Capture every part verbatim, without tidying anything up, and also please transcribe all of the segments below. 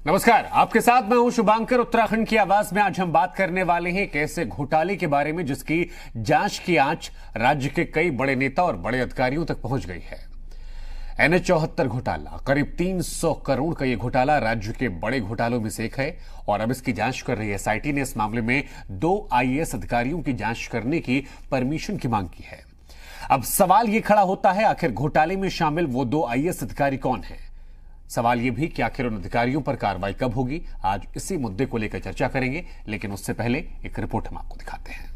नमस्कार, आपके साथ मैं हूं शुभांकर। उत्तराखंड की आवाज में आज हम बात करने वाले हैं एक ऐसे घोटाले के बारे में जिसकी जांच की आंच राज्य के कई बड़े नेता और बड़े अधिकारियों तक पहुंच गई है। एनएच चौहत्तर घोटाला, करीब तीन सौ करोड़ का यह घोटाला राज्य के बड़े घोटालों में से एक है और अब इसकी जांच कर रही एसआईटी ने इस मामले में दो आईएएस अधिकारियों की जांच करने की परमिशन की मांग की है। अब सवाल यह खड़ा होता है, आखिर घोटाले में शामिल वो दो आईएएस अधिकारी कौन हैं? सवाल यह भी कि आखिर उन अधिकारियों पर कार्रवाई कब होगी। आज इसी मुद्दे को लेकर चर्चा करेंगे, लेकिन उससे पहले एक रिपोर्ट हम आपको दिखाते हैं।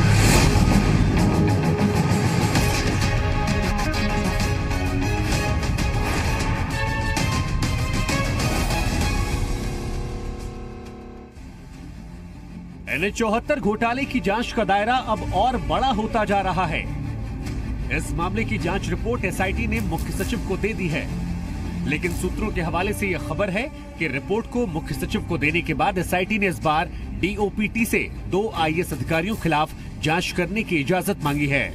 एनएच चौहत्तर घोटाले की जांच का दायरा अब और बड़ा होता जा रहा है। इस मामले की जांच रिपोर्ट एसआईटी ने मुख्य सचिव को दे दी है, लेकिन सूत्रों के हवाले से यह खबर है कि रिपोर्ट को मुख्य सचिव को देने के बाद एसआईटी ने इस बार डीओपीटी से दो आईएएस अधिकारियों के खिलाफ जांच करने की इजाजत मांगी है।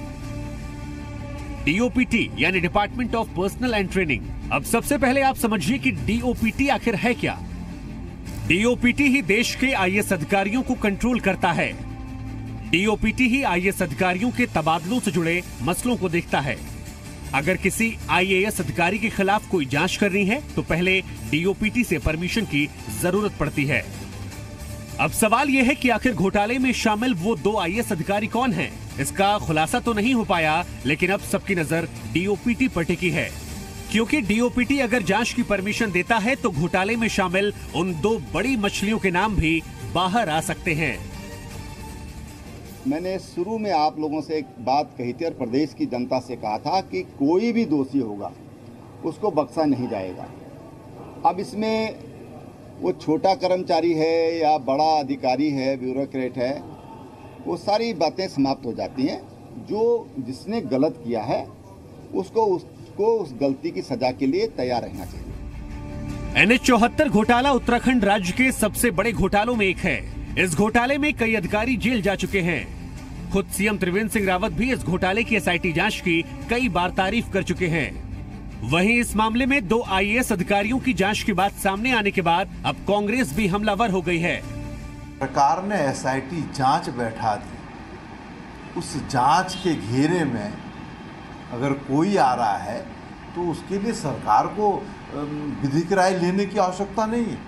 डीओपीटी यानी department of personnel and training. अब सबसे पहले आप समझिए कि डीओपीटी आखिर है क्या। डीओपीटी ही देश के आईएएस अधिकारियों को कंट्रोल करता है। डीओपीटी ही आईएएस अधिकारियों के तबादलों से जुड़े मसलों को देखता है। अगर किसी आईएएस अधिकारी के खिलाफ कोई जांच करनी है तो पहले डीओपीटी से परमिशन की जरूरत पड़ती है। अब सवाल यह है कि आखिर घोटाले में शामिल वो दो आईएएस अधिकारी कौन हैं? इसका खुलासा तो नहीं हो पाया, लेकिन अब सबकी नजर डीओपीटी पर टिकी है, क्योंकि डीओपीटी अगर जांच की परमिशन देता है तो घोटाले में शामिल उन दो बड़ी मछलियों के नाम भी बाहर आ सकते हैं। मैंने शुरू में आप लोगों से एक बात कही थी और प्रदेश की जनता से कहा था कि कोई भी दोषी होगा उसको बख्शा नहीं जाएगा। अब इसमें वो छोटा कर्मचारी है या बड़ा अधिकारी है, ब्यूरोक्रेट है, वो सारी बातें समाप्त हो जाती हैं। जो जिसने गलत किया है उसको उसको उस गलती की सजा के लिए तैयार रहना चाहिए। एनएच चौहत्तर घोटाला उत्तराखंड राज्य के सबसे बड़े घोटालों में एक है। इस घोटाले में कई अधिकारी जेल जा चुके हैं। खुद सीएम त्रिवेंद्र सिंह रावत भी इस घोटाले की एसआईटी जांच की कई बार तारीफ कर चुके हैं। वहीं इस मामले में दो आईएएस अधिकारियों की जांच की बात सामने आने के बाद अब कांग्रेस भी हमलावर हो गई है। सरकार ने एसआईटी जांच बैठा दी। उस जांच के घेरे में अगर कोई आ रहा है तो उसके लिए सरकार को विधिक राय लेने की आवश्यकता नहीं है।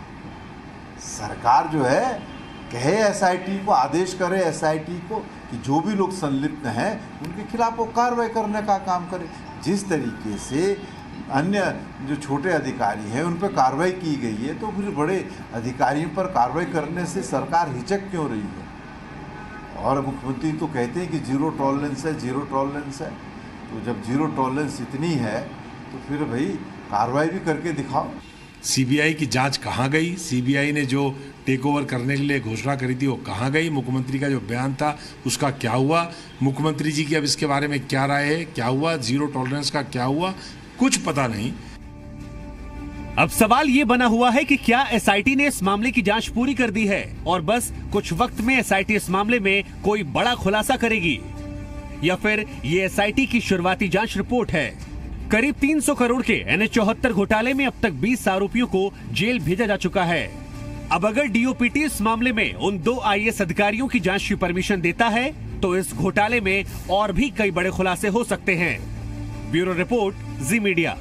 सरकार जो है कहे एसआईटी को, आदेश करे एसआईटी को कि जो भी लोग संलिप्त हैं उनके खिलाफ वो कार्रवाई करने का काम करे। जिस तरीके से अन्य जो छोटे अधिकारी हैं उन पर कार्रवाई की गई है, तो फिर बड़े अधिकारियों पर कार्रवाई करने से सरकार हिचक क्यों रही है? और मुख्यमंत्री तो कहते हैं कि जीरो टॉलरेंस है, जीरो टॉलरेंस है। तो जब जीरो टॉलरेंस इतनी है तो फिर भाई कार्रवाई भी करके दिखाओ। सीबीआई की जांच कहाँ गई? सीबीआई ने जो टेक ओवर करने के लिए घोषणा करी थी वो कहाँ गई? मुख्यमंत्री का जो बयान था उसका क्या हुआ? मुख्यमंत्री जी की अब इसके बारे में क्या राय है? क्या हुआ? जीरो टॉलरेंस का क्या हुआ? कुछ पता नहीं। अब सवाल ये बना हुआ है कि क्या एसआईटी ने इस मामले की जांच पूरी कर दी है और बस कुछ वक्त में एसआईटी इस मामले में कोई बड़ा खुलासा करेगी, या फिर ये एसआईटी की शुरुआती जांच रिपोर्ट है? करीब तीन सौ करोड़ के एनएच चौहत्तर घोटाले में अब तक बीस आरोपियों को जेल भेजा जा चुका है। अब अगर डीओपीटी इस मामले में उन दो आईएएस अधिकारियों की जांच की परमिशन देता है तो इस घोटाले में और भी कई बड़े खुलासे हो सकते हैं। Bureau report, Zee Media.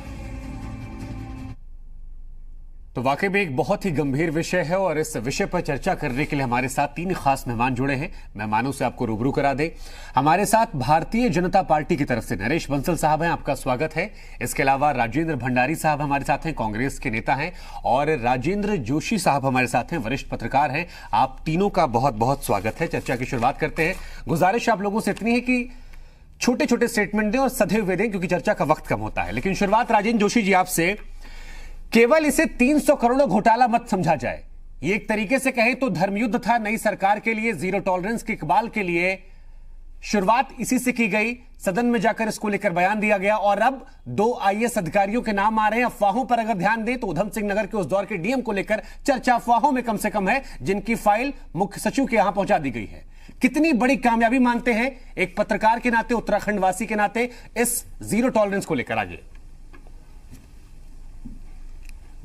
तो वाकई में एक बहुत ही गंभीर विषय है और इस विषय पर चर्चा करने के लिए हमारे साथ तीन खास मेहमान जुड़े हैं। मेहमानों से आपको रूबरू करा दें। हमारे साथ भारतीय जनता पार्टी की तरफ से नरेश बंसल साहब हैं, आपका स्वागत है। इसके अलावा राजेंद्र भंडारी साहब हमारे साथ हैं, कांग्रेस के नेता हैं, और राजेंद्र जोशी साहब हमारे साथ हैं, वरिष्ठ पत्रकार हैं। आप तीनों का बहुत बहुत स्वागत है। चर्चा की शुरुआत करते हैं। गुजारिश आप लोगों से इतनी है कि छोटे छोटे स्टेटमेंट दें और सधे हुए दें, क्योंकि चर्चा का वक्त कम होता है। लेकिन शुरुआत राजेंद्र जोशी जी आपसे। केवल इसे तीन सौ करोड़ घोटाला मत समझा जाए। ये एक तरीके से कहें तो धर्मयुद्ध था नई सरकार के लिए, जीरो टॉलरेंस के इकबाल के लिए। शुरुआत इसी से की गई, सदन में जाकर इसको लेकर बयान दिया गया और अब दो आईएएस अधिकारियों के नाम आ रहे हैं। अफवाहों पर अगर ध्यान दें तो उधम सिंह नगर के उस दौर के डीएम को लेकर चर्चा अफवाहों में कम से कम है, जिनकी फाइल मुख्य सचिव के यहां पहुंचा दी गई है। कितनी बड़ी कामयाबी मानते हैं एक पत्रकार के नाते, उत्तराखंड वासी के नाते, इस जीरो टॉलरेंस को लेकर? आगे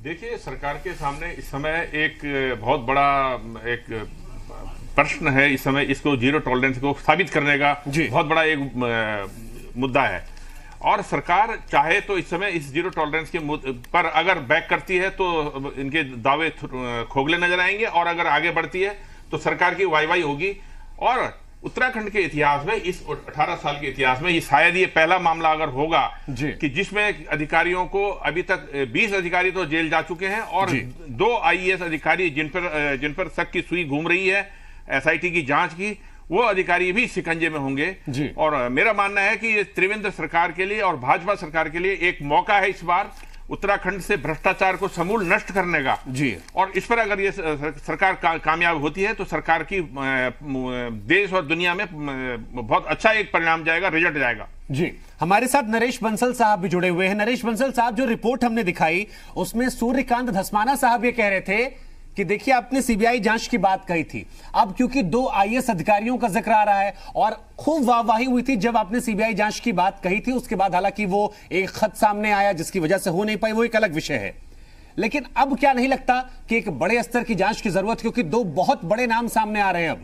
देखिए, सरकार के सामने इस समय एक बहुत बड़ा एक प्रश्न है। इस समय इसको जीरो टॉलरेंस को साबित करने का बहुत बड़ा एक मुद्दा है, और सरकार चाहे तो इस समय इस जीरो टॉलरेंस के पर अगर बैक करती है तो इनके दावे खोखले नजर आएंगे, और अगर आगे बढ़ती है तो सरकार की वाहवाही होगी। और उत्तराखंड के इतिहास में, इस अठारह साल के इतिहास में, ये शायद ये पहला मामला अगर होगा कि जिसमें अधिकारियों को, अभी तक बीस अधिकारी तो जेल जा चुके हैं और दो आईएएस अधिकारी जिन पर जिन पर शक की सुई घूम रही है एसआईटी की जांच की, वो अधिकारी भी शिकंजे में होंगे। और मेरा मानना है कि ये त्रिवेंद्र सरकार के लिए और भाजपा सरकार के लिए एक मौका है इस बार उत्तराखंड से भ्रष्टाचार को समूल नष्ट करने का जी। और इस पर अगर ये सरकार का, कामयाब होती है तो सरकार की देश और दुनिया में बहुत अच्छा एक परिणाम जाएगा, रिजल्ट जाएगा जी। हमारे साथ नरेश बंसल साहब भी जुड़े हुए हैं। नरेश बंसल साहब, जो रिपोर्ट हमने दिखाई उसमें सूर्यकांत धस्माना साहब ये कह रहे थे कि देखिए, आपने सीबीआई जांच की बात कही थी, अब क्योंकि दो आईएएस अधिकारियों का जिक्र आ रहा है और खूब वाहवाही हुई थी जब आपने सीबीआई जांच की बात कही थी, उसके बाद हालांकि वो एक खत सामने आया जिसकी वजह से हो नहीं पाई, वो एक अलग विषय है। लेकिन अब क्या नहीं लगता कि एक बड़े स्तर की जांच की जरूरत, क्योंकि दो बहुत बड़े नाम सामने आ रहे हैं अब?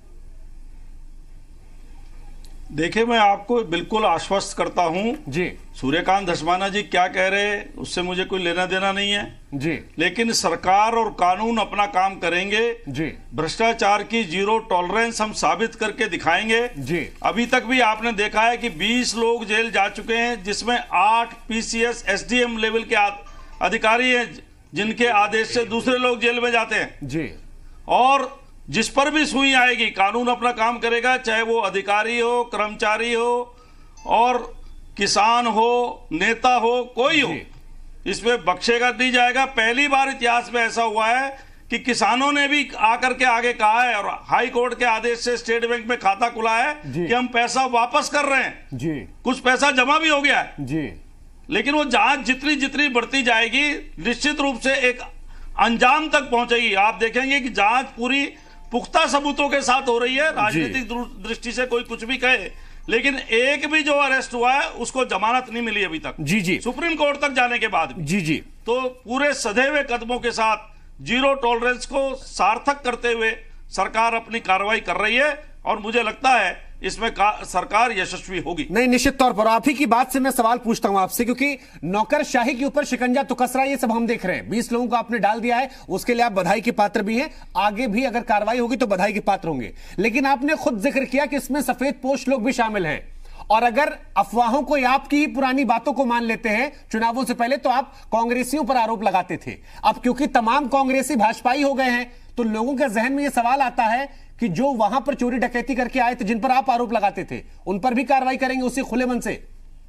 देखिए, मैं आपको बिल्कुल आश्वस्त करता हूं जी। सूर्यकांत धस्माना जी क्या कह रहे हैं उससे मुझे कोई लेना देना नहीं है जी। लेकिन सरकार और कानून अपना काम करेंगे जी। भ्रष्टाचार की जीरो टॉलरेंस हम साबित करके दिखाएंगे जी। अभी तक भी आपने देखा है कि बीस लोग जेल जा चुके हैं, जिसमें आठ पीसीएस एसडीएम लेवल के अधिकारी हैं जिनके आदेश से दूसरे लोग जेल में जाते हैं जी। और जिस पर भी सुई आएगी कानून अपना काम करेगा, चाहे वो अधिकारी हो, कर्मचारी हो और किसान हो, नेता हो, कोई हो, इसमें बख्शेगा नहीं जाएगा। पहली बार इतिहास में ऐसा हुआ है कि किसानों ने भी आकर के आगे कहा है और हाई कोर्ट के आदेश से स्टेट बैंक में खाता खुला है कि हम पैसा वापस कर रहे हैं जी। कुछ पैसा जमा भी हो गया है जी। लेकिन वो जांच जितनी जितनी बढ़ती जाएगी निश्चित रूप से एक अंजाम तक पहुंचेगी। आप देखेंगे कि जांच पूरी पुख्ता सबूतों के साथ हो रही है। राजनीतिक दृष्टि से कोई कुछ भी कहे, लेकिन एक भी जो अरेस्ट हुआ है उसको जमानत नहीं मिली अभी तक जी जी सुप्रीम कोर्ट तक जाने के बाद भी। जी जी। तो पूरे सधे हुए कदमों के साथ जीरो टॉलरेंस को सार्थक करते हुए सरकार अपनी कार्रवाई कर रही है और मुझे लगता है इसमें सरकार यशस्वी होगी। नहीं, निश्चित तौर पर। आप ही की बात से मैं सवाल पूछता हूं आपसे, क्योंकि नौकरशाही के ऊपर शिकंजा तो कस रहा है, ये सब हम देख रहे हैं। बीस लोगों को आपने डाल दिया है, उसके लिए आप बधाई के पात्र भी हैं, आगे भी अगर कार्रवाई होगी तो बधाई के पात्र होंगे। लेकिन आपने खुद जिक्र किया कि इसमें सफेद पोश लोग भी शामिल हैं, और अगर अफवाहों को या आपकी ही पुरानी बातों को मान लेते हैं चुनावों से पहले, तो आप कांग्रेसियों पर आरोप लगाते थे। अब क्योंकि तमाम कांग्रेसी भाजपाई हो गए हैं तो लोगों के जहन में यह सवाल आता है कि जो वहां पर चोरी डकैती करके आए थे, जिन पर आप आरोप लगाते थे, उन पर भी कार्रवाई करेंगे उसी खुले मन से,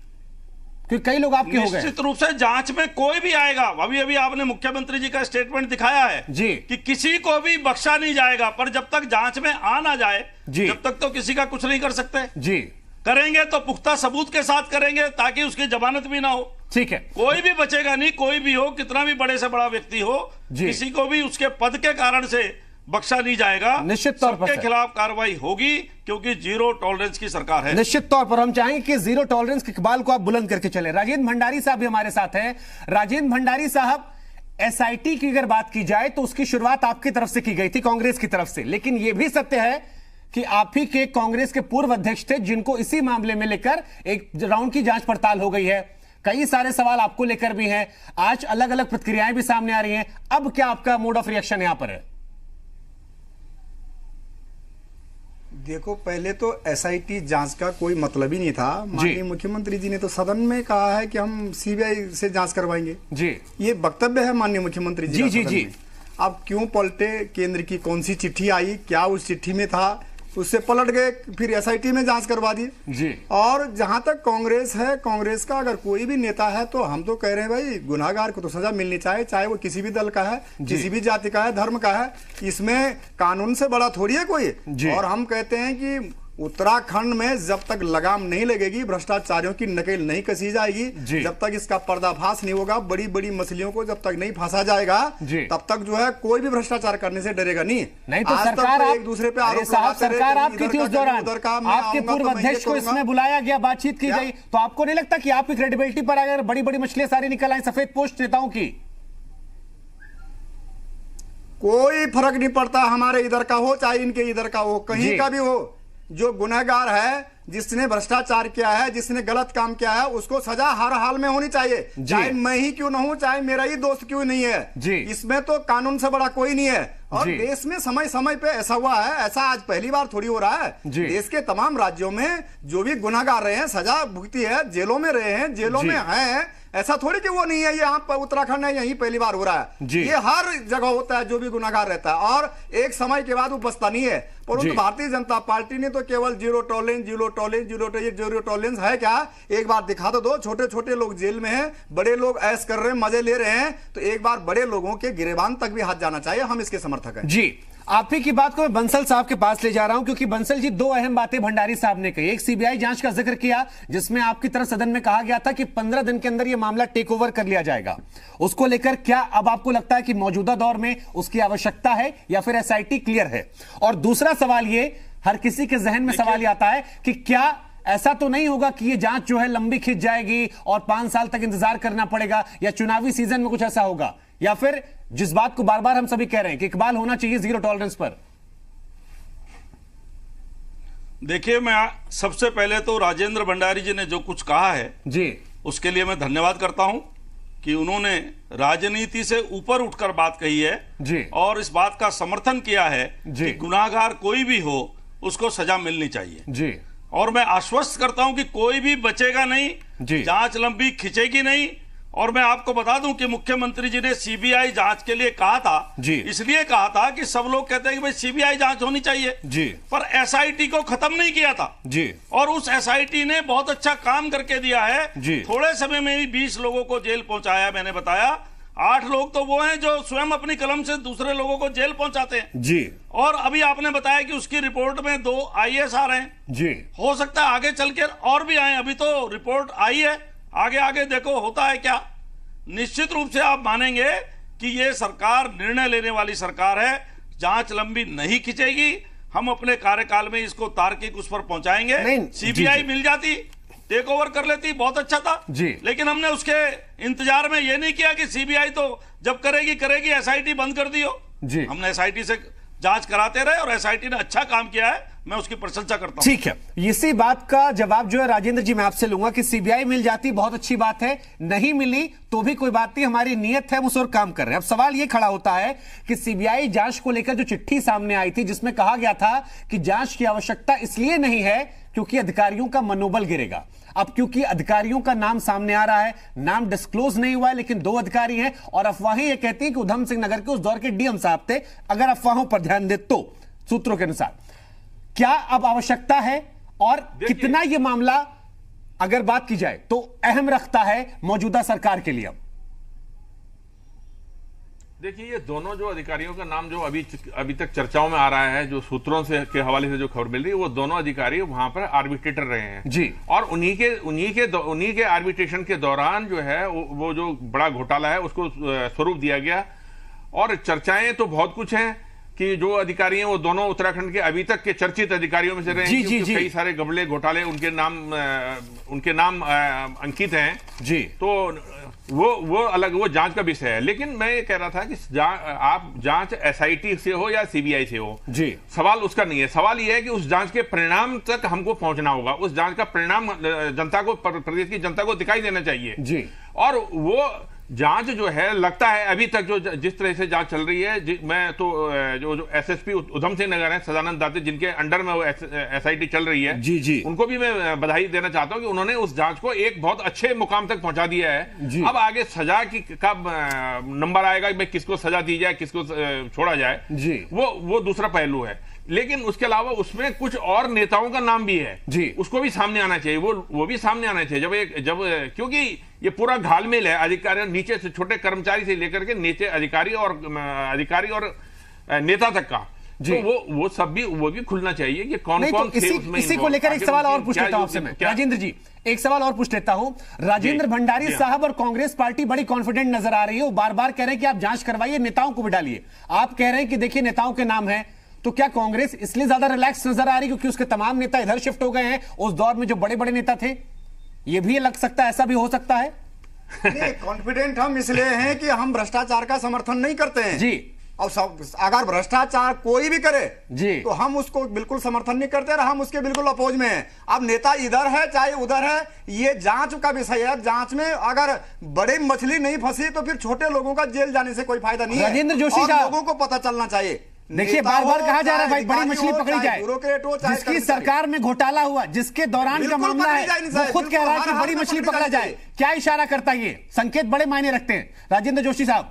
क्योंकि कई लोग आपके हो गए। निश्चित रूप से जांच में कोई भी आएगा। अभी अभी आपने मुख्यमंत्री जी का स्टेटमेंट दिखाया है जी कि किसी को भी बख्शा नहीं जाएगा, पर जब तक जांच में आ ना जाए जी, जब तक तो किसी का कुछ नहीं कर सकते जी। करेंगे तो पुख्ता सबूत के साथ करेंगे ताकि उसकी जमानत भी ना हो। ठीक है। कोई भी बचेगा नहीं, कोई भी हो, कितना भी बड़े से बड़ा व्यक्ति हो, किसी को भी उसके पद के कारण से बख्शा नहीं जाएगा। निश्चित तौर पर के खिलाफ कार्रवाई होगी क्योंकि जीरो टॉलरेंस की सरकार है। निश्चित तौर पर हम चाहेंगे कि जीरो टॉलरेंस के इकबाल को आप बुलंद करके चले। राजेंद्र भंडारी साहब भी हमारे साथ हैं। राजेंद्र भंडारी साहब, एसआईटी की अगर बात की जाए तो उसकी शुरुआत आपकी तरफ से की गई थी, कांग्रेस की तरफ से, लेकिन यह भी सत्य है कि आप ही के कांग्रेस के पूर्व अध्यक्ष थे जिनको इसी मामले में लेकर एक राउंड की जांच पड़ताल हो गई है। कई सारे सवाल आपको लेकर भी हैं, आज अलग अलग प्रतिक्रियाएं भी सामने आ रही हैं। अब क्या आपका मोड ऑफ रिएक्शन यहां पर है? देखो, पहले तो एसआईटी जांच का कोई मतलब ही नहीं था। माननीय मुख्यमंत्री जी ने तो सदन में कहा है कि हम सीबीआई से जांच करवाएंगे जी। ये वक्तव्य है माननीय मुख्यमंत्री जी, जी, जी, जी। अब क्यों पलटे? केंद्र की कौन सी चिट्ठी आई, क्या उस चिट्ठी में था, उससे पलट गए, फिर एसआईटी में जांच करवा दी जी। और जहां तक कांग्रेस है, कांग्रेस का अगर कोई भी नेता है तो हम तो कह रहे हैं भाई गुनाहगार को तो सजा मिलनी चाहिए, चाहे वो किसी भी दल का है, किसी भी जाति का है, धर्म का है। इसमें कानून से बड़ा थोड़ी है कोई। और हम कहते हैं कि उत्तराखंड में जब तक लगाम नहीं लगेगी, भ्रष्टाचारियों की नकेल नहीं कसी जाएगी, जब तक इसका पर्दाफाश नहीं होगा, बड़ी बड़ी मछलियों को जब तक नहीं फंसा जाएगा, तब तक जो है कोई भी भ्रष्टाचार करने से डरेगा नहीं। नहीं तो सरकार तो एक दूसरे पे आरोप लगाते रहे। सरकार आपकी थी उस दौरान, आपके पूर्व अध्यक्ष को इसमें बुलाया गया, बातचीत की गई, तो आपको नहीं लगता कि आपकी क्रेडिबिलिटी पर अगर बड़ी बड़ी मछलियां सारी निकल आई सफेद पोस्ट नेताओं की? कोई फर्क नहीं पड़ता, हमारे इधर का हो चाहे इनके इधर का हो, कहीं का भी हो, जो गुनहगार है, जिसने भ्रष्टाचार किया है, जिसने गलत काम किया है, उसको सजा हर हाल में होनी चाहिए, चाहे मैं ही क्यों ना हूं, चाहे मेरा ही दोस्त क्यों नहीं है। इसमें तो कानून से बड़ा कोई नहीं है। और देश में समय समय पे ऐसा हुआ है, ऐसा आज पहली बार थोड़ी हो रहा है। देश के तमाम राज्यों में जो भी गुनहगार रहे हैं, सजा भुगती है, जेलों में रहे हैं, जेलों में हैं, ऐसा थोड़ी कि वो नहीं है, ये यहाँ पर उत्तराखंड है, यही पहली बार हो रहा है। ये हर जगह होता है, जो भी गुनहगार रहता है, और एक समय के बाद वो बचता नहीं है। परंतु भारतीय जनता पार्टी ने तो केवल zero tolerance, zero tolerance, zero zero tolerance है क्या? एक बार दिखा तो दो, छोटे छोटे लोग जेल में हैं, बड़े लोग ऐश कर रहे हैं, मजे ले रहे हैं, तो एक बार बड़े लोगों के गिरेबान तक भी हाथ जाना चाहिए। हम इसके समर्थक हैं। जी, आप ही की बात को मैं बंसल साहब के पास ले जा रहा हूं, क्योंकि बंसल जी दो अहम बातें भंडारी साहब ने कही। एक सीबीआई जांच का जिक्र किया, जिसमें आपकी तरफ सदन में कहा गया था कि पंद्रह दिन के अंदर यह मामला टेक ओवर कर लिया जाएगा। उसको लेकर क्या अब आपको लगता है कि मौजूदा दौर में उसकी आवश्यकता है, या फिर एसआईटी क्लियर है? और दूसरा सवाल ये, हर किसी के जहन में सवाल ये आता है कि क्या ऐसा तो नहीं होगा कि ये जांच जो है लंबी खिंच जाएगी और पांच साल तक इंतजार करना पड़ेगा, या चुनावी सीजन में कुछ ऐसा होगा, या फिर जिस बात को बार बार हम सभी कह रहे हैं कि इकबाल होना चाहिए जीरो टॉलरेंस पर? देखिए, मैं सबसे पहले तो राजेंद्र भंडारी जी ने जो कुछ कहा है जी, उसके लिए मैं धन्यवाद करता हूं कि उन्होंने राजनीति से ऊपर उठकर बात कही है जी, और इस बात का समर्थन किया है कि गुनाहगार कोई भी हो उसको सजा मिलनी चाहिए जी। और मैं आश्वस्त करता हूं कि कोई भी बचेगा नहीं, जांच लंबी खिंचेगी नहीं। और मैं आपको बता दूं कि मुख्यमंत्री जी ने सीबीआई जांच के लिए कहा था, इसलिए कहा था कि सब लोग कहते हैं कि भाई सीबीआई जांच होनी चाहिए जी, पर एसआईटी को खत्म नहीं किया था जी, और उस एसआईटी ने बहुत अच्छा काम करके दिया है जी। थोड़े समय में ही बीस लोगों को जेल पहुंचाया। मैंने बताया आठ लोग तो वो हैं जो स्वयं अपनी कलम से दूसरे लोगों को जेल पहुंचाते हैं जी, और अभी आपने बताया कि उसकी रिपोर्ट में दो आईएएस आ रहे हैं जी, हो सकता है आगे चल के और भी आए। अभी तो रिपोर्ट आई है, आगे आगे देखो होता है क्या। निश्चित रूप से आप मानेंगे कि ये सरकार निर्णय लेने वाली सरकार है, जांच लंबी नहीं खिंचेगी। हम अपने कार्यकाल में इसको तार्किक उस पर पहुंचाएंगे। सीबीआई मिल जाती, टेक ओवर कर लेती, बहुत अच्छा था जी, लेकिन हमने उसके इंतजार में ये नहीं किया कि सीबीआई तो जब करेगी करेगी, एसआईटी बंद कर दियो जी। हमने एसआईटी से जांच कराते रहे और एसआईटी ने अच्छा काम किया है, मैं उसकी प्रशंसा करता हूं। ठीक है, इसी बात का जवाब जो है राजेंद्र जी मैं आपसे लूंगा कि सीबीआई मिल जाती बहुत अच्छी बात है, नहीं मिली तो भी कोई बात नहीं, हमारी नीयत है, हम उस और काम कर रहे हैं। अब सवाल यह खड़ा होता है कि सीबीआई जांच को लेकर जो चिट्ठी सामने आई थी, जिसमें कहा गया था कि जांच की आवश्यकता इसलिए नहीं है क्योंकि अधिकारियों का मनोबल गिरेगा। अब क्योंकि अधिकारियों का नाम सामने आ रहा है, नाम डिस्क्लोज नहीं हुआ है, लेकिन दो अधिकारी हैं, और अफवाहें ये कहती हैं कि उधम सिंह नगर के उस दौर के डीएम साहब थे, अगर अफवाहों पर ध्यान दे तो सूत्रों के अनुसार। क्या अब आवश्यकता है, और कितना यह मामला अगर बात की जाए तो अहम रखता है मौजूदा सरकार के लिए? देखिए, ये दोनों जो अधिकारियों का नाम जो अभी अभी तक चर्चाओं में आ रहा है, जो सूत्रों से के हवाले से जो खबर मिल रही है, वो दोनों अधिकारी वहां पर आर्बिट्रेटर रहे हैं जी, और उन्हीं के उन्हीं के उन्हीं के आर्बिट्रेशन के दौरान जो है वो जो बड़ा घोटाला है उसको स्वरूप दिया गया। और चर्चाएं तो बहुत कुछ हैं कि जो अधिकारी हैं वो दोनों उत्तराखंड के अभी तक के चर्चित अधिकारियों में से रहे हैं, क्योंकि कई सारे गबले घोटाले उनके नाम उनके नाम अंकित हैं जी। तो वो वो अलग वो जांच का विषय है। लेकिन मैं ये कह रहा था कि जा, आप जांच एसआईटी से हो या सीबीआई से हो जी, सवाल उसका नहीं है। सवाल ये है कि उस जांच के परिणाम तक हमको पहुंचना होगा, उस जांच का परिणाम जनता को, प्रदेश की जनता को दिखाई देना चाहिए जी। और वो जांच जो है, लगता है अभी तक जो जिस तरह से जांच चल रही है, मैं तो जो जो एसएसपी उधम सिंह नगर है सदानंद दाते, जिनके अंडर में वो एसआईटी चल रही है जी जी, उनको भी मैं बधाई देना चाहता हूं कि उन्होंने उस जांच को एक बहुत अच्छे मुकाम तक पहुंचा दिया है। अब आगे सजा की कब नंबर आएगा, भाई किसको सजा दी जाए, किसको छोड़ा जाए जी, वो वो दूसरा पहलू है। लेकिन उसके अलावा उसमें कुछ और नेताओं का नाम भी है जी, उसको भी सामने आना चाहिए, वो वो भी सामने आना चाहिए। जब एक जब क्योंकि ये पूरा घालमेल है, अधिकारी नीचे से छोटे कर्मचारी से लेकर के नीचे अधिकारी और अधिकारी और नेता तक का, तो वो वो सब भी वो भी खुलना चाहिए कि कौन कौन तो इसी, इसी को लेकर एक सवाल और पूछ लेता हूं आपसे मैं, राजेंद्र जी एक सवाल और पूछ लेता हूं। राजेंद्र भंडारी साहब और कांग्रेस पार्टी बड़ी कॉन्फिडेंट नजर आ रही है, वो बार बार कह रहे हैं कि आप जांच करवाइए, नेताओं को भी डालिए। आप कह रहे हैं कि देखिए नेताओं के नाम है, तो क्या कांग्रेस इसलिए ज्यादा रिलैक्स नजर आ रही क्योंकि उसके तमाम नेता इधर शिफ्ट हो गए हैं, उस दौर में जो बड़े बड़े नेता थे? ये भी लग सकता है, ऐसा भी हो सकता है। कॉन्फिडेंट हम इसलिए हैं कि हम भ्रष्टाचार का समर्थन नहीं करते हैं जी, और सब अगर भ्रष्टाचार कोई भी करे जी तो हम उसको बिल्कुल समर्थन नहीं करते और हम उसके बिल्कुल अपोज में हैं। अब नेता इधर है चाहे उधर है, ये जांच का विषय है। जांच में अगर बड़ी मछली नहीं फंसी तो फिर छोटे लोगों का जेल जाने से कोई फायदा नहीं है। राजेंद्र जोशी साहब, लोगों को पता चलना चाहिए। देखिए बार बार कहा जा रहा है भाई बड़ी मछली पकड़ी जाए, जिसकी सरकार में घोटाला हुआ, जिसके दौरान का मामला है, वो खुद कह रहा है कि बड़ी मछली पकड़ा जाए। क्या इशारा करता है ये? संकेत बड़े मायने रखते हैं। राजेंद्र जोशी साहब,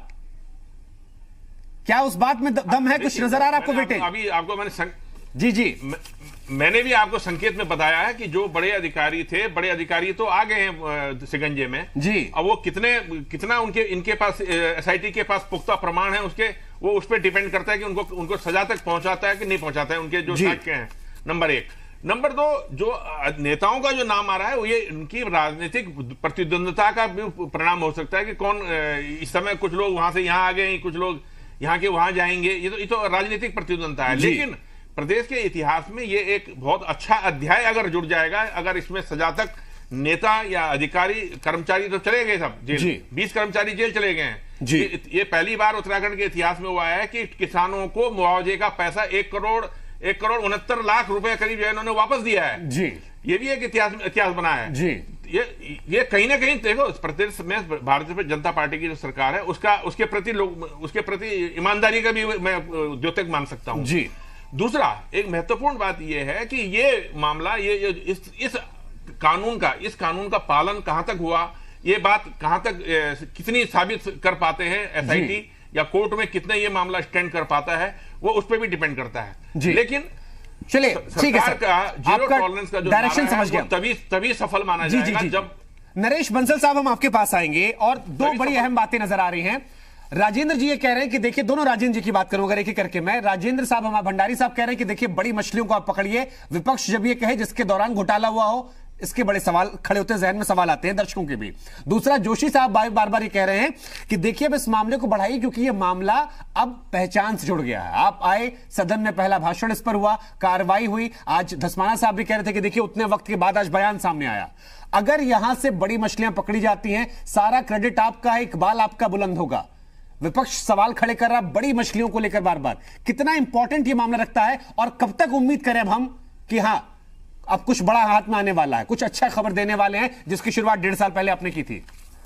क्या उस बात में दम है? कुछ नजर आ रहा है आपको बेटे? अभी आपको मैंने सं... जी जी म, मैंने भी आपको संकेत में बताया है कि जो बड़े अधिकारी थे, बड़े अधिकारी तो आ गए हैं शिकंजे में जी। अब वो कितने कितना उनके इनके पास एसआईटी के पास पुख्ता प्रमाण है, उसके वो उस पर डिपेंड करता है कि उनको उनको सजा तक पहुंचाता है कि नहीं पहुंचाता है, उनके जो साक्ष्य हैं। नंबर एक। नंबर दो, जो नेताओं का जो नाम आ रहा है वो ये उनकी राजनीतिक प्रतिद्वंदता का भी परिणाम हो सकता है कि कौन इस समय कुछ लोग वहां से यहां आ गए, कुछ लोग यहाँ के वहां जाएंगे। ये तो ये तो राजनीतिक प्रतिद्वंदता है। लेकिन प्रदेश के इतिहास में ये एक बहुत अच्छा अध्याय अगर जुड़ जाएगा, अगर इसमें सजा तक नेता या अधिकारी कर्मचारी तो चले गए सब जेल, बीस कर्मचारी जेल चले गए हैं। ये, ये पहली बार उत्तराखंड के इतिहास में हुआ है कि किसानों को मुआवजे का पैसा एक करोड़ एक करोड़ उनहत्तर लाख रुपए करीब जो है इन्होंने वापस दिया है जी। ये भी एक इतिहास इतिहास बना है जी। ये ये कहीं ना कहीं देखो, प्रदेश में भारतीय जनता पार्टी की जो सरकार है उसका उसके प्रति लोग उसके प्रति ईमानदारी का भी मैं द्योतक मान सकता हूं जी। दूसरा एक महत्वपूर्ण बात यह है कि ये मामला ये, ये इस इस कानून का इस कानून का पालन कहां तक हुआ, ये बात कहां तक ए, कितनी साबित कर पाते हैं एसआईटी या कोर्ट में कितने ये मामला स्टैंड कर पाता है, वो उस पर भी डिपेंड करता है। लेकिन चलिए ठीक है सर, का जीरो टॉलरेंस का जो डायरेक्शन समझ गया, तभी तभी सफल माना जी, जाएगा जी, जी, जब नरेश बंसल साहब हम आपके पास आएंगे और दो बड़ी अहम बातें नजर आ रही हैं। राजेंद्र जी ये कह रहे हैं कि देखिए, दोनों राजेंद्र जी की बात करूंगा एक एक करके मैं। राजेंद्र साहब हमारे भंडारी साहब कह रहे हैं कि देखिए बड़ी मछलियों को आप पकड़िए। विपक्ष जब ये कहे जिसके दौरान घोटाला हुआ हो, इसके बड़े सवाल खड़े होते हैं, जहन में सवाल आते हैं दर्शकों के भी। दूसरा, जोशी साहब बार बार ये कह रहे हैं कि देखिए अब इस मामले को बढ़ाइए क्योंकि ये मामला अब पहचान से जुड़ गया है। आप आए, सदन में पहला भाषण इस पर हुआ, कार्रवाई हुई। आज धस्माना साहब भी कह रहे थे कि देखिए उतने वक्त के बाद आज बयान सामने आया। अगर यहां से बड़ी मछलियां पकड़ी जाती हैं, सारा क्रेडिट आपका है, इकबाल आपका बुलंद होगा। विपक्ष सवाल खड़े कर रहा बड़ी मछलियों को लेकर बार बार, कितना इंपॉर्टेंट ये मामला रखता है और कब तक उम्मीद करें अब हम कि हां अब कुछ बड़ा हाथ में आने वाला है, कुछ अच्छा खबर देने वाले हैं जिसकी शुरुआत डेढ़ साल पहले आपने की थी?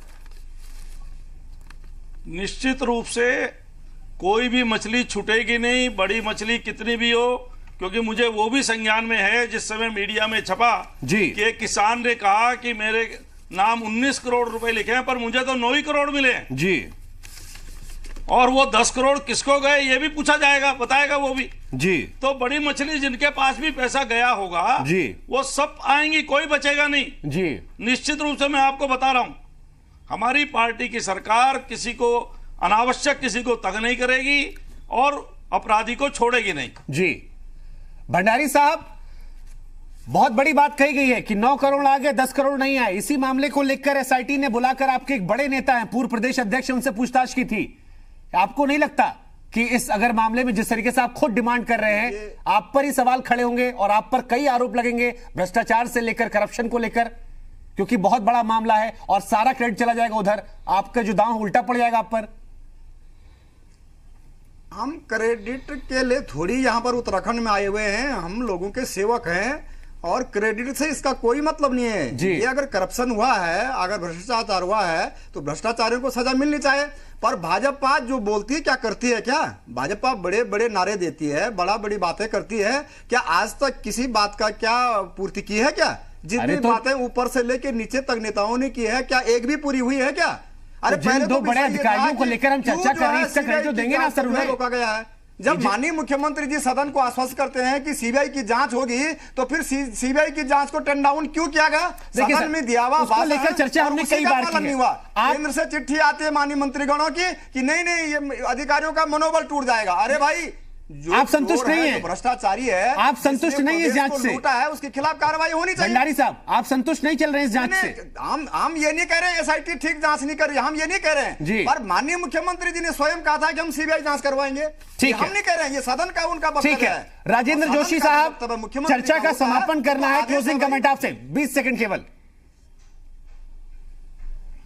निश्चित रूप से कोई भी मछली छूटेगी नहीं, बड़ी मछली कितनी भी हो, क्योंकि मुझे वो भी संज्ञान में है जिस समय मीडिया में छपा जी कि एक किसान ने कहा कि मेरे नाम उन्नीस करोड़ रुपए लिखे हैं पर मुझे तो नौ ही करोड़ मिले जी, और वो दस करोड़ किसको गए ये भी पूछा जाएगा, बताएगा वो भी जी। तो बड़ी मछली जिनके पास भी पैसा गया होगा जी, वो सब आएंगी, कोई बचेगा नहीं जी। निश्चित रूप से मैं आपको बता रहा हूं, हमारी पार्टी की सरकार किसी को अनावश्यक किसी को तंग नहीं करेगी और अपराधी को छोड़ेगी नहीं जी। भंडारी साहब, बहुत बड़ी बात कही गई है कि नौ करोड़ आ गए, दस करोड़ नहीं आए। इसी मामले को लेकर एसआईटी ने बुलाकर आपके एक बड़े नेता हैं, पूर्व प्रदेश अध्यक्ष, उनसे पूछताछ की थी। आपको नहीं लगता कि इस अगर मामले में जिस तरीके से आप खुद डिमांड कर रहे हैं, आप पर ही सवाल खड़े होंगे और आप पर कई आरोप लगेंगे भ्रष्टाचार से लेकर करप्शन को लेकर, क्योंकि बहुत बड़ा मामला है और सारा क्रेडिट चला जाएगा उधर, आपका जो दांव उल्टा पड़ जाएगा आप पर? हम क्रेडिट के लिए थोड़ी यहां पर उत्तराखंड में आए हुए हैं, हम लोगों के सेवक हैं और क्रेडिट से इसका कोई मतलब नहीं है जी। ये अगर करप्शन हुआ है, अगर भ्रष्टाचार हुआ है तो भ्रष्टाचारियों को सजा मिलनी चाहिए। पर भाजपा जो बोलती है क्या करती है, क्या भाजपा बड़े बड़े नारे देती है, बड़ा बड़ी बातें करती है, क्या आज तक किसी बात का क्या पूर्ति की है? क्या जितनी तो... बातें ऊपर से लेकर नीचे तक नेताओं ने की है, क्या एक भी पूरी हुई है क्या? अरे तो पहले दो बड़े अधिकारियों को लेकर हम चर्चा कर रहे हैं, इसका क्रेडिट देंगे ना सर उन्हें? रोका गया है। जब माननीय मुख्यमंत्री जी सदन को आश्वस्त करते हैं कि सीबीआई की जांच होगी, तो फिर सीबीआई की जांच को टर्न डाउन क्यों किया गया? सदन में दिया हुआ उसको लेकर चर्चा हमने कई बार की है। हुआ केंद्र से चिट्ठी आती है माननीय मंत्रीगणों की कि नहीं नहीं ये अधिकारियों का मनोबल टूट जाएगा। अरे भाई, आप संतुष्ट नहीं है, भ्रष्टाचारी है, आप संतुष्ट नहीं है इस जांच से, लूटा है, उसके खिलाफ कार्रवाई होनी चाहिए। भंडारी साहब, आप संतुष्ट नहीं चल रहे हैं इस जांच से? हम हम ये नहीं कह रहे हैं एसआईटी ठीक जांच नहीं कर रही, हम ये नहीं कह रहे हैं, पर माननीय मुख्यमंत्री जी ने स्वयं कहा था कि हम सीबीआई जांच करवाएंगे। ठीक है, हम नहीं कह रहे हैं, ये सदन का उनका वक्तव्य है। राजेंद्र जोशी साहब, चर्चा का समापन करना है, क्लोजिंग कमेंट आपसे बीस सेकंड केवल।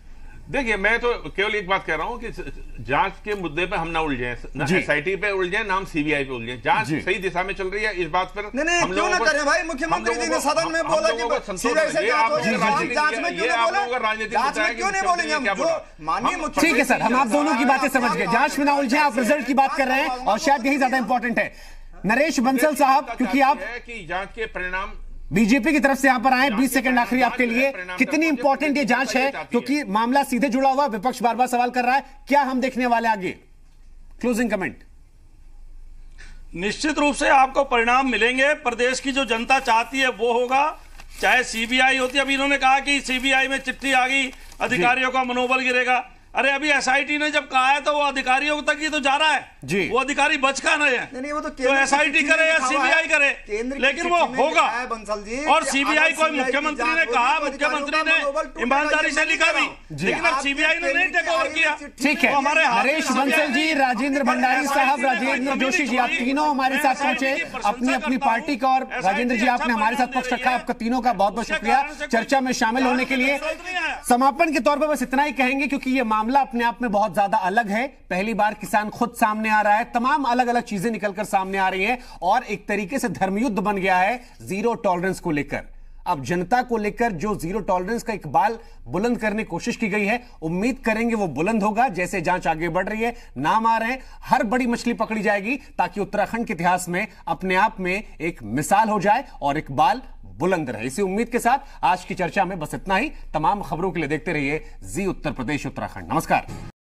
देखिए, मैं तो केवल एक बात कह रहा हूं कि जांच के मुद्दे पे हम ना उलझे, ना एसआईटी पे उलझे, ना हम सीबीआई पे उलझे। जांच सही दिशा में चल रही है, इस बात पर नहीं, नहीं, हम क्यों ना करें भाई? मुख्यमंत्री जी ने सदन में बोला कि सीबीआई से जांच में क्यों नहीं बोले? जांच में क्यों नहीं बोलेंगे हम? जो माननीय मुख्यमंत्री, ठीक है सर, हम आप दोनों की बातें समझ गए। जांच में ना उलझे, आप रिजल्ट की बात कर रहे हैं और शायद यही ज्यादा इंपॉर्टेंट है। नरेश बंसल साहब, क्योंकि आप कि जांच के परिणाम बीजेपी की तरफ से यहां पर आए, बीस सेकंड आखिरी आपके लिए, कितनी इंपॉर्टेंट ये जांच है? क्योंकि मामला सीधे जुड़ा हुआ, विपक्ष बार बार सवाल कर रहा है, क्या हम देखने वाले आगे? Closing comment. निश्चित रूप से आपको परिणाम मिलेंगे। प्रदेश की जो जनता चाहती है वो होगा, चाहे सीबीआई होती है। अभी इन्होंने कहा कि सीबीआई में चिट्ठी आ गई, अधिकारियों का मनोबल गिरेगा। अरे अभी एसआईटी ने जब कहा है तो वो अधिकारियों तक ही तो जा रहा है जी। वो अधिकारी बच का नहीं है, नहीं, वो तो, तो एसआईटी करे या सीबीआई करे, लेकिन वो होगा। और सीबीआई को मुख्यमंत्री ने कहा, मुख्यमंत्री ने ईमानदारी से लिखा भी, लेकिन अब सीबीआई ने नहीं टेक ओवर किया। ठीक है, हमारे नरेश बंसल जी, राजेंद्र भंडारी साहब, राजेंद्र जोशी जी, आप तीनों हमारे साथ पहुंचे अपनी अपनी पार्टी का, और राजेंद्र जी आपने हमारे साथ पक्ष रखा, आपका तीनों का बहुत बहुत शुक्रिया चर्चा में शामिल होने के लिए। समापन के तौर पर बस इतना ही कहेंगे, क्योंकि ये मामला अपने आप में बहुत ज्यादा अलग है। पहली बार किसान खुद सामने आ रहा है, तमाम अलग अलग चीजें निकलकर सामने आ रही हैं और एक तरीके से धर्मयुद्ध बन गया है जीरो टॉलरेंस को लेकर। अब जनता को लेकर जो जीरो टॉलरेंस का इकबाल बुलंद करने की कोशिश की गई है, उम्मीद करेंगे वो बुलंद होगा। जैसे जांच आगे बढ़ रही है, नाम आ रहे हैं, हर बड़ी मछली पकड़ी जाएगी, ताकि उत्तराखंड के इतिहास में अपने आप में एक मिसाल हो जाए और इकबाल बुलंद रहे। इसी उम्मीद के साथ आज की चर्चा में बस इतना ही। तमाम खबरों के लिए देखते रहिए जी उत्तर प्रदेश उत्तराखंड। नमस्कार।